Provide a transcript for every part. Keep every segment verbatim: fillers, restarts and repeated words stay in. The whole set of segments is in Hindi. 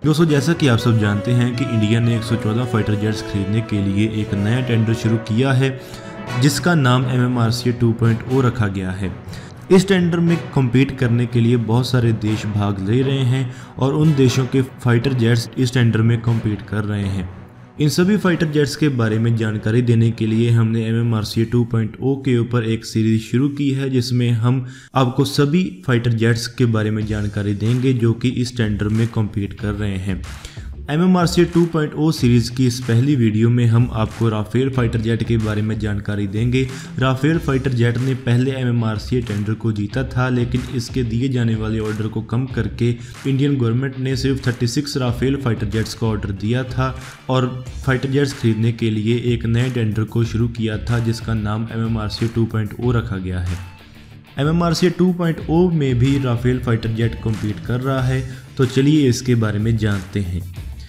दोस्तों, जैसा कि आप सब जानते हैं कि इंडिया ने एक सौ चौदह फाइटर जेट्स खरीदने के लिए एक नया टेंडर शुरू किया है जिसका नाम M M R C two point O रखा गया है। इस टेंडर में कम्पीट करने के लिए बहुत सारे देश भाग ले रहे हैं और उन देशों के फाइटर जेट्स इस टेंडर में कम्पीट कर रहे हैं। इन सभी फाइटर जेट्स के बारे में जानकारी देने के लिए हमने M M R C two point O के ऊपर एक सीरीज शुरू की है जिसमें हम आपको सभी फाइटर जेट्स के बारे में जानकारी देंगे जो कि इस टेंडर में कम्पीट कर रहे हैं। M M R C two point O series की इस पहली वीडियो में हम आपको राफेल फाइटर जेट के बारे में जानकारी देंगे। राफेल फाइटर जेट ने पहले M M R C tender को जीता था, लेकिन इसके दिए जाने वाले ऑर्डर को कम करके इंडियन गवर्नमेंट ने सिर्फ छत्तीस राफेल फाइटर जेट्स का ऑर्डर दिया था और फाइटर जेट्स खरीदने के लिए एक नए टेंडर को शुरू किया था जिसका नाम M M R C two point O रखा गया है। M M R C two point O में भी राफेल फाइटर जेट कम्पीट कर रहा है, तो चलिए इसके बारे में जानते हैं।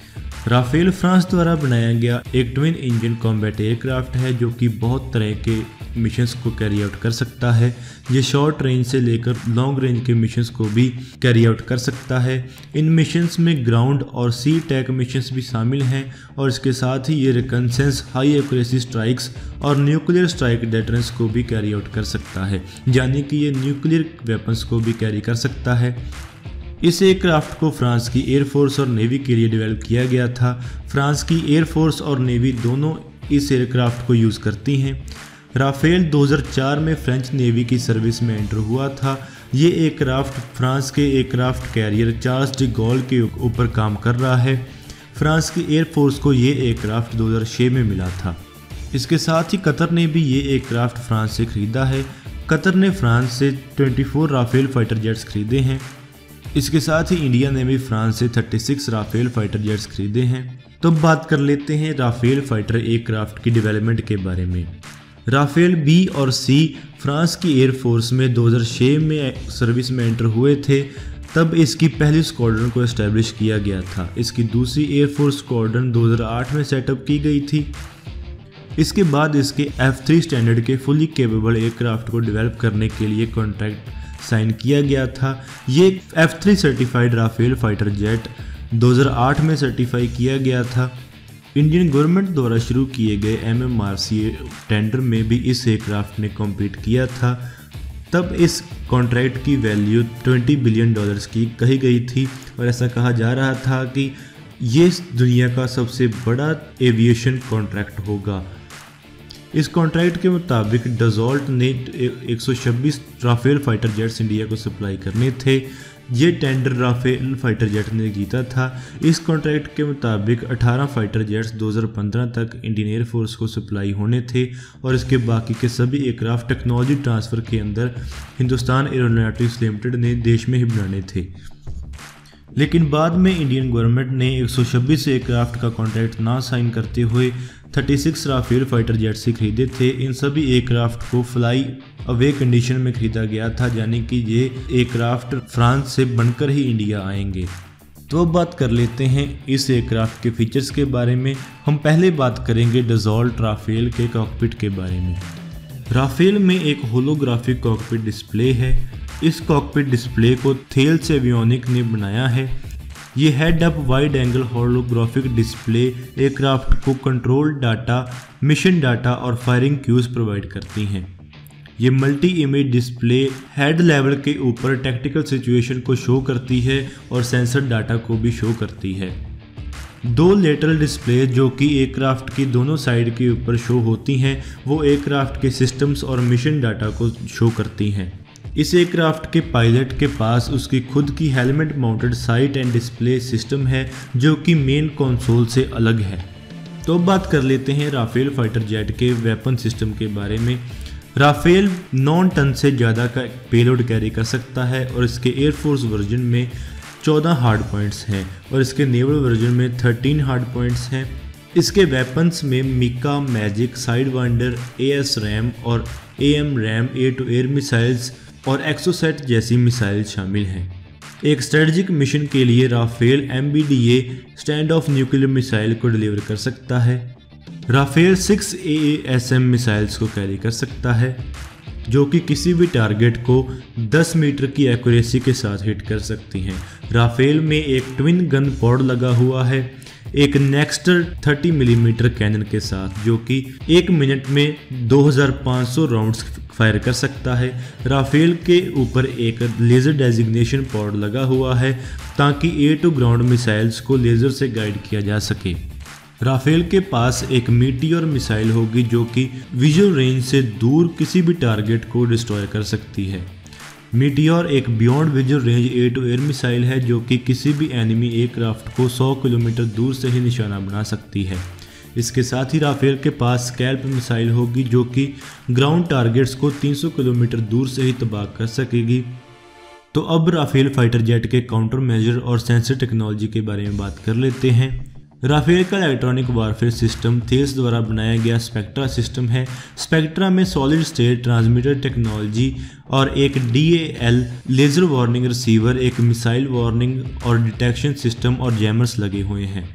राफेल फ्रांस द्वारा बनाया गया एक ट्विन इंजन कॉम्बैट एयरक्राफ्ट है जो कि बहुत तरह के मिशंस को कैरी आउट कर सकता है। ये शॉर्ट रेंज से लेकर लॉन्ग रेंज के मिशंस को भी कैरी आउट कर सकता है। इन मिशंस में ग्राउंड और सी टैक मिशंस भी शामिल हैं और इसके साथ ही ये रिकन्सेंस, हाई एक्यूरेसी स्ट्राइक्स और न्यूक्लियर स्ट्राइक डेटरेंस को भी कैरी आउट कर सकता है, यानी कि ये न्यूक्लियर वेपन्स को भी कैरी कर सकता है। इस एयरक्राफ्ट को फ्रांस की एयरफोर्स और नेवी के लिए डेवलप किया गया था। फ्रांस की एयरफोर्स और नेवी दोनों इस एयरक्राफ्ट को यूज़ करती हैं। राफेल दो हज़ार चार में फ्रेंच नेवी की सर्विस में एंटर हुआ था। ये एयरक्राफ्ट फ्रांस के aircraft carrier Charles de Gaulle के ऊपर काम कर रहा है। फ्रांस की एयरफोर्स को ये एयरक्राफ्ट दो हज़ार छह में मिला था। इसके साथ ही कतर ने भी ये एयरक्राफ्ट फ्रांस से ख़रीदा है। कतर ने फ्रांस से चौबीस राफेल फाइटर जेट्स खरीदे हैं। इसके साथ ही इंडिया ने भी फ्रांस से छत्तीस राफेल फाइटर जेट्स खरीदे हैं। तो बात कर लेते हैं राफेल फाइटर एयरक्राफ्ट की डेवलपमेंट के बारे में। राफेल बी और सी फ्रांस की एयरफोर्स में दो हज़ार छह में सर्विस में एंटर हुए थे। तब इसकी पहली स्क्वाड्रन को एस्टेब्लिश किया गया था। इसकी दूसरी एयरफोर्स स्क्वाड्रन दो हज़ार आठ में सेटअप की गई थी। इसके बाद इसके एफ थ्री स्टैंडर्ड के फुली केपेबल एयरक्राफ्ट को डेवलप करने के लिए कॉन्ट्रैक्ट साइन किया गया था। ये F three certified Rafale fighter jet दो हज़ार आठ में सर्टिफाई किया गया था। इंडियन गवर्नमेंट द्वारा शुरू किए गए M M R C tender में भी इस एयरक्राफ्ट ने कम्पीट किया था। तब इस कॉन्ट्रैक्ट की वैल्यू बीस बिलियन डॉलर्स की कही गई थी और ऐसा कहा जा रहा था कि ये दुनिया का सबसे बड़ा एविएशन कॉन्ट्रैक्ट होगा। इस कॉन्ट्रैक्ट के मुताबिक डसॉल्ट ने एक सौ छब्बीस राफेल फाइटर जेट्स इंडिया को सप्लाई करने थे। ये टेंडर राफेल फाइटर जेट ने जीता था। इस कॉन्ट्रैक्ट के मुताबिक अठारह फाइटर जेट्स दो हज़ार पंद्रह तक इंडियन एयरफोर्स को सप्लाई होने थे और इसके बाकी के सभी एयरक्राफ्ट टेक्नोलॉजी ट्रांसफ़र के अंदर हिंदुस्तान एरोनॉटिक्स लिमिटेड ने देश में ही बनाने थे। लेकिन बाद में इंडियन गवर्नमेंट ने एक सौ छब्बीस एयरक्राफ्ट का कॉन्ट्रैक्ट ना साइन करते हुए छत्तीस राफेल फाइटर जेट्स ही खरीदे थे। इन सभी एयरक्राफ्ट को फ्लाई अवे कंडीशन में खरीदा गया था, यानी कि ये एयरक्राफ्ट फ्रांस से बनकर ही इंडिया आएंगे। तो अब बात कर लेते हैं इस एयरक्राफ्ट के फीचर्स के बारे में। हम पहले बात करेंगे डसॉल्ट राफेल के कॉकपिट के बारे में। राफेल में एक होलोग्राफिक कॉकपिट डिस्प्ले है। इस कॉकपिट डिस्प्ले को थेल्स एवियोनिक ने बनाया है। ये head up wide angle holographic display aircraft को कंट्रोल डाटा, मिशन डाटा और फायरिंग क्यूज प्रोवाइड करती हैं। ये multi image display head level के ऊपर टैक्टिकल सिचुएशन को शो करती है और सेंसर डाटा को भी शो करती है। दो लेटरल डिस्प्ले जो कि एयरक्राफ्ट की दोनों साइड के ऊपर शो होती हैं, वो एयरक्राफ्ट के सिस्टम्स और मिशन डाटा को शो करती हैं। इस एयरक्राफ्ट के पायलट के पास उसकी खुद की helmet mounted sight and display system है जो कि मेन कंसोल से अलग है। तो अब बात कर लेते हैं राफेल फाइटर जेट के वेपन सिस्टम के बारे में। राफेल नौ टन से ज़्यादा का पेलोड कैरी कर सकता है और इसके एयरफोर्स वर्जन में चौदह हार्ड पॉइंट्स हैं और इसके नेवल वर्जन में तेरह हार्ड पॉइंट्स हैं। इसके वेपन्स में MICA, Magic, Sidewinder, A S ram और A M ram air to air missiles और एक्सोसेट जैसी मिसाइल शामिल हैं। एक स्ट्रेटजिक मिशन के लिए Rafale M B D A stand off nuclear missile को डिलीवर कर सकता है। Rafale six A A S M missiles को कैरी कर सकता है जो कि किसी भी टारगेट को दस मीटर की एक्यूरेसी के साथ हिट कर सकती हैं। राफेल में एक ट्विन गन पॉड लगा हुआ है, एक नेक्स्टर तीस मिलीमीटर कैनन के साथ, जो कि एक मिनट में दो हज़ार पाँच सौ राउंड्स फायर कर सकता है। राफेल के ऊपर एक लेज़र डेजिग्नेशन पॉड लगा हुआ है ताकि एयर टू ग्राउंड मिसाइल्स को लेज़र से गाइड किया जा सके। राफेल के पास एक मीटियोर मिसाइल होगी जो कि विजुअल रेंज से दूर किसी भी टारगेट को डिस्ट्रॉय कर सकती है। मीटियोर एक beyond visual range air to air missile है जो कि किसी भी एनिमी एयरक्राफ्ट को सौ किलोमीटर दूर से ही निशाना बना सकती है। इसके साथ ही राफेल के पास स्कैल्प मिसाइल होगी जो कि ग्राउंड टारगेट्स को तीन सौ किलोमीटर दूर से ही तबाह कर सकेगी। तो अब राफेल फाइटर जेट के काउंटर मेजर और सेंसर टेक्नोलॉजी के बारे में बात कर लेते हैं। राफेल का इलेक्ट्रॉनिक वारफेयर सिस्टम थेल्स द्वारा बनाया गया स्पेक्ट्रा सिस्टम है। स्पेक्ट्रा में सॉलिड स्टेट ट्रांसमीटर टेक्नोलॉजी और एक D A L laser warning receiver, एक मिसाइल वार्निंग और डिटेक्शन सिस्टम और जैमर्स लगे हुए हैं।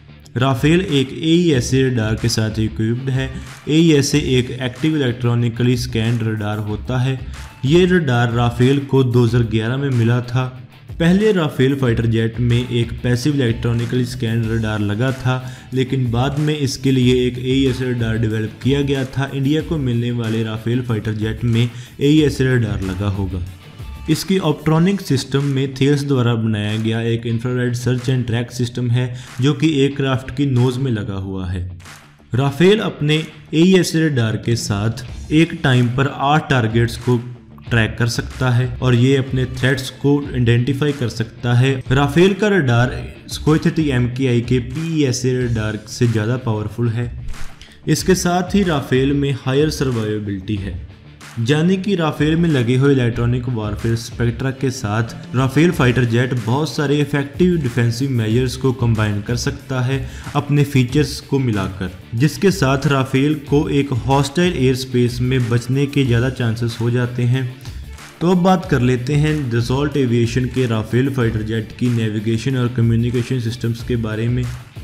राफेल एक A E S A radar के साथ इक्विप्ड है। ए ई एस ए एक एक्टिव इलेक्ट्रॉनिकली स्कैन्ड रडार होता है। ये रडार राफेल को दो हज़ार ग्यारह में मिला था। पहले राफेल फाइटर जेट में एक पैसिव इलेक्ट्रॉनिकली स्कैन रडार लगा था, लेकिन बाद में इसके लिए एक A E S A radar develop किया गया था। इंडिया को मिलने वाले राफेल फाइटर जेट में ए ई एस ए रडार लगा होगा। इसकी ऑप्ट्रॉनिक सिस्टम में थेल्स द्वारा बनाया गया एक infrared search and track system है जो कि एयरक्राफ्ट की नोज में लगा हुआ है। राफेल अपने ए ई एस ए रडार के साथ एक टाइम पर आठ टारगेट्स को ट्रैक कर सकता है और ये अपने थ्रेट्स को आइडेंटिफाई कर सकता है। राफेल का radar Sukhoi thirty M K I के P E S A radar से ज़्यादा पावरफुल है। इसके साथ ही राफेल में हायर सर्वाइवेबिलिटी है, यानी कि राफेल में लगे हुए इलेक्ट्रॉनिक वारफेयर स्पेक्ट्रा के साथ राफेल फाइटर जेट बहुत सारे इफेक्टिव डिफेंसिव मेजर्स को कंबाइन कर सकता है अपने फीचर्स को मिलाकर, जिसके साथ राफेल को एक हॉस्टाइल एयर स्पेस में बचने के ज़्यादा चांसेस हो जाते हैं। तो अब बात कर लेते हैं दसॉल्ट एविएशन के राफेल फाइटर जेट की नेविगेशन और कम्युनिकेशन सिस्टम्स के बारे में।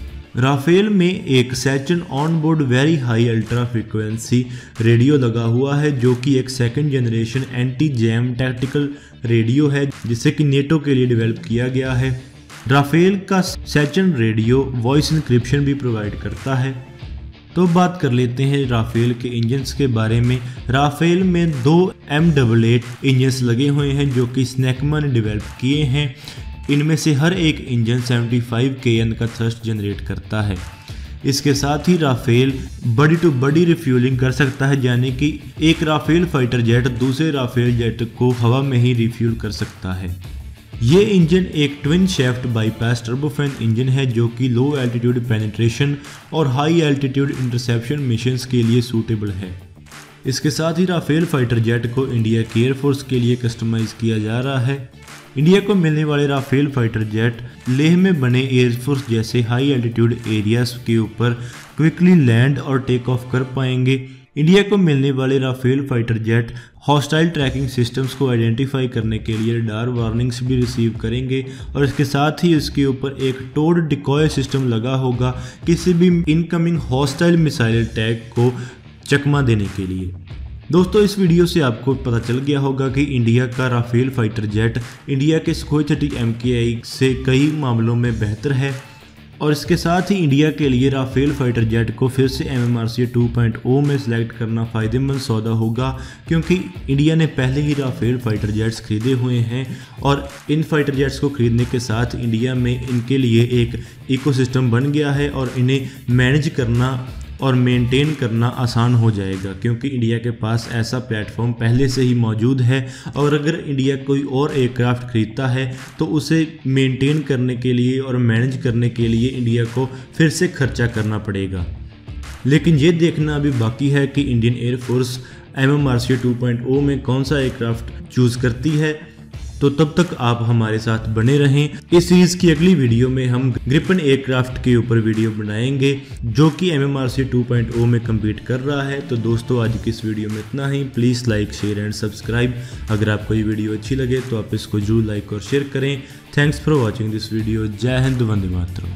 राफेल में एक Saturn on board very high ultra frequency radio लगा हुआ है जो कि एक second generation anti jam tactical radio है जिसे कि नेटो के लिए डेवलप किया गया है। राफेल का सैटर्न रेडियो वॉइस इंक्रिप्शन भी प्रोवाइड करता है। तो बात कर लेते हैं राफेल के इंजन्स के बारे में। राफेल में दो एम डबल एट इंजन्स लगे हुए हैं जो कि स्नैकमा ने डेवलप किए हैं। इनमें से हर एक इंजन पचहत्तर के एन का थ्रस्ट जनरेट करता है। इसके साथ ही Rafale buddy to buddy refuelling कर सकता है, यानी कि एक राफेल फाइटर जेट दूसरे राफेल जेट को हवा में ही रिफ्यूल कर सकता है। ये इंजन एक twin shaft bypass turbofan engine है जो कि लो एल्टीट्यूड पेनिट्रेशन और हाई एल्टीट्यूड इंटरसेप्शन मिशंस के लिए सूटेबल है। इसके साथ ही राफेल फाइटर जेट को इंडिया की एयरफोर्स के लिए कस्टमाइज किया जा रहा है। इंडिया को मिलने वाले राफेल फाइटर जेट लेह में बने एयरफोर्स जैसे हाई एल्टीट्यूड एरियाज के ऊपर क्विकली लैंड और टेक ऑफ कर पाएंगे। इंडिया को मिलने वाले Rafale fighter jet hostile tracking systems को आइडेंटिफाई करने के लिए रडार वार्निंग्स भी रिसीव करेंगे और इसके साथ ही इसके ऊपर एक टोड डिकॉय सिस्टम लगा होगा किसी भी इनकमिंग हॉस्टाइल मिसाइल अटैक को चकमा देने के लिए। दोस्तों, इस वीडियो से आपको पता चल गया होगा कि इंडिया का राफेल फाइटर जेट इंडिया के Sukhoi thirty M K I से कई मामलों में बेहतर है और इसके साथ ही इंडिया के लिए राफेल फाइटर जेट को फिर से M M R C two point O में सिलेक्ट करना फ़ायदेमंद सौदा होगा, क्योंकि इंडिया ने पहले ही राफेल फाइटर जेट्स खरीदे हुए हैं और इन फाइटर जेट्स को खरीदने के साथ इंडिया में इनके लिए एक इकोसिस्टम बन गया है और इन्हें मैनेज करना और मेंटेन करना आसान हो जाएगा, क्योंकि इंडिया के पास ऐसा प्लेटफॉर्म पहले से ही मौजूद है। और अगर इंडिया कोई और एयरक्राफ्ट खरीदता है तो उसे मेंटेन करने के लिए और मैनेज करने के लिए इंडिया को फिर से खर्चा करना पड़ेगा। लेकिन ये देखना अभी बाकी है कि Indian air force M M R C two point O में कौन सा एयरक्राफ्ट चूज़ करती है। तो तब तक आप हमारे साथ बने रहें। इस सीरीज़ की अगली वीडियो में हम ग्रिपन एयरक्राफ्ट के ऊपर वीडियो बनाएंगे जो कि M M R C two point O में कम्पीट कर रहा है। तो दोस्तों, आज की इस वीडियो में इतना ही। Please like, share and subscribe. अगर आपको ये वीडियो अच्छी लगे तो आप इसको जरूर लाइक और शेयर करें। Thanks for watching this video. जय हिंद, वंदे मातरम।